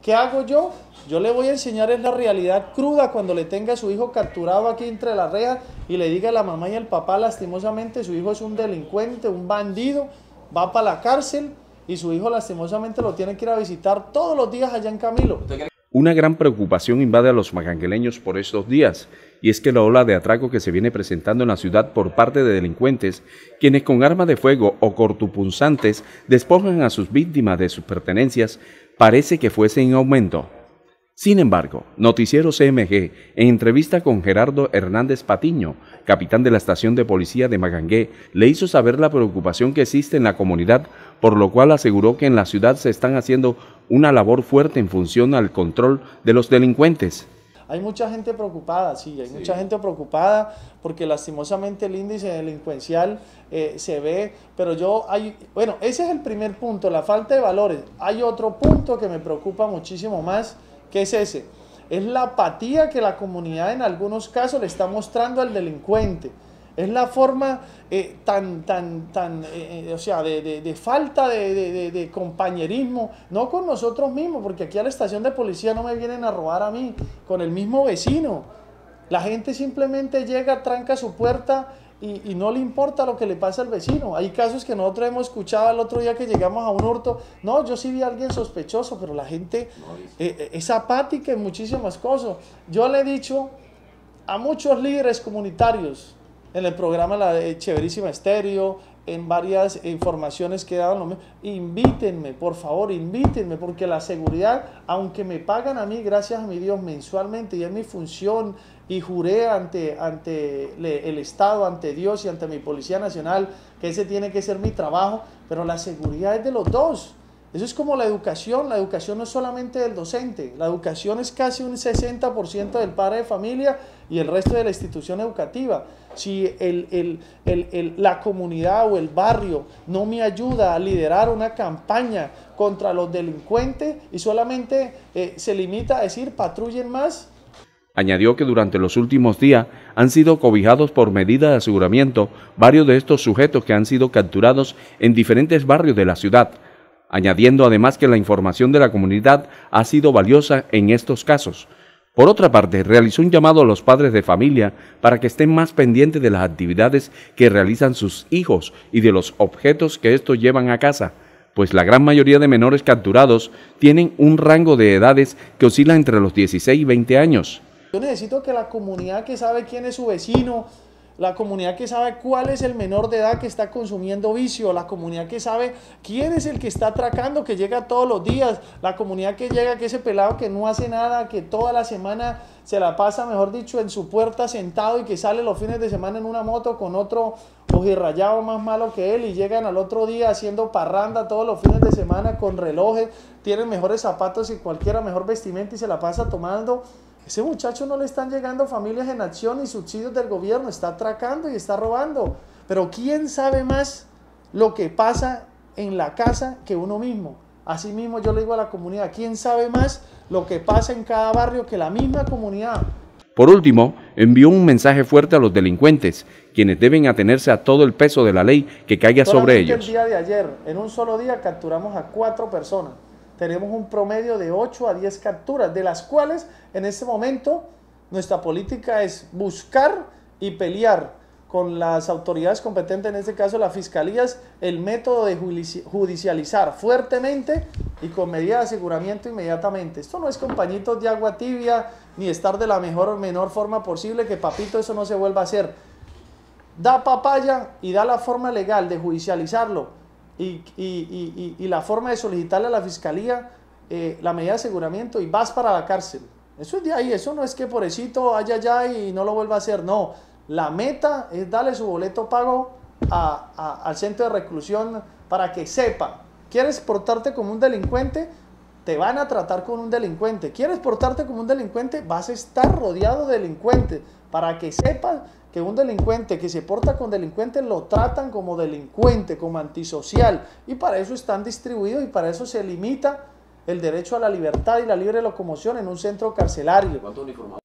¿Qué hago yo? Yo le voy a enseñar es la realidad cruda cuando le tenga a su hijo capturado aquí entre las rejas y le diga a la mamá y al papá, lastimosamente, su hijo es un delincuente, un bandido, va para la cárcel y su hijo lastimosamente lo tiene que ir a visitar todos los días allá en Camilo. Una gran preocupación invade a los magangueleños por estos días, y es que la ola de atraco que se viene presentando en la ciudad por parte de delincuentes, quienes con armas de fuego o cortopunzantes despojan a sus víctimas de sus pertenencias, parece que fuese en aumento. Sin embargo, Noticiero CMG, en entrevista con Gerardo Hernández Patiño, capitán de la estación de policía de Magangué, le hizo saber la preocupación que existe en la comunidad, por lo cual aseguró que en la ciudad se están haciendo una labor fuerte en función al control de los delincuentes. Hay mucha gente preocupada, sí, hay mucha gente preocupada porque lastimosamente el índice delincuencial se ve, pero bueno, ese es el primer punto, la falta de valores. Hay otro punto que me preocupa muchísimo más, que es ese, es la apatía que la comunidad en algunos casos le está mostrando al delincuente. Es la forma o sea, de falta de compañerismo, no con nosotros mismos, porque aquí a la estación de policía no me vienen a robar a mí, con el mismo vecino. La gente simplemente llega, tranca su puerta y no le importa lo que le pasa al vecino. Hay casos que nosotros hemos escuchado el otro día que llegamos a un hurto, no, yo sí vi a alguien sospechoso, pero la gente es apática en muchísimas cosas. Yo le he dicho a muchos líderes comunitarios, en el programa La Chéverísima Estéreo, en varias informaciones que he dado, invítenme, por favor, invítenme, porque la seguridad, aunque me pagan a mí, gracias a mi Dios, mensualmente, y es mi función, y juré ante el Estado, ante Dios y ante mi Policía Nacional, que ese tiene que ser mi trabajo, pero la seguridad es de los dos. Eso es como la educación no es solamente del docente, la educación es casi un 60% del padre de familia y el resto de la institución educativa. Si la comunidad o el barrio no me ayuda a liderar una campaña contra los delincuentes y solamente se limita a decir patrullen más. Añadió que durante los últimos días han sido cobijados por medida de aseguramiento varios de estos sujetos que han sido capturados en diferentes barrios de la ciudad, añadiendo además que la información de la comunidad ha sido valiosa en estos casos. Por otra parte, realizó un llamado a los padres de familia para que estén más pendientes de las actividades que realizan sus hijos y de los objetos que estos llevan a casa, pues la gran mayoría de menores capturados tienen un rango de edades que oscila entre los 16 y 20 años. Yo necesito que la comunidad que sabe quién es su vecino, la comunidad que sabe cuál es el menor de edad que está consumiendo vicio, la comunidad que sabe quién es el que está atracando, que llega todos los días, la comunidad que llega, que ese pelado que no hace nada, que toda la semana se la pasa, mejor dicho, en su puerta sentado y que sale los fines de semana en una moto con otro ojirrayado más malo que él y llegan al otro día haciendo parranda todos los fines de semana con relojes, tienen mejores zapatos y cualquiera mejor vestimenta y se la pasa tomando. Ese muchacho no le están llegando familias en acción ni subsidios del gobierno, está atracando y está robando. Pero ¿quién sabe más lo que pasa en la casa que uno mismo? Así mismo yo le digo a la comunidad, ¿quién sabe más lo que pasa en cada barrio que la misma comunidad? Por último, envió un mensaje fuerte a los delincuentes, quienes deben atenerse a todo el peso de la ley que caiga sobre ellos. El día de ayer, en un solo día, capturamos a 4 personas. Tenemos un promedio de 8 a 10 capturas, de las cuales en este momento nuestra política es buscar y pelear con las autoridades competentes, en este caso las fiscalías, el método de judicializar fuertemente y con medida de aseguramiento inmediatamente. Esto no es con pañitos de agua tibia, ni estar de la menor forma posible, que papito eso no se vuelva a hacer. Da papaya y da la forma legal de judicializarlo. Y la forma de solicitarle a la fiscalía la medida de aseguramiento y vas para la cárcel. Eso es de ahí, eso no es que pobrecito haya ya y no lo vuelva a hacer, no. La meta es darle su boleto pago al centro de reclusión para que sepa, ¿quieres portarte como un delincuente? Te van a tratar como un delincuente. ¿Quieres portarte como un delincuente? Vas a estar rodeado de delincuentes para que sepas que un delincuente que se porta con delincuentes lo tratan como delincuente, como antisocial, y para eso están distribuidos y para eso se limita el derecho a la libertad y la libre locomoción en un centro carcelario.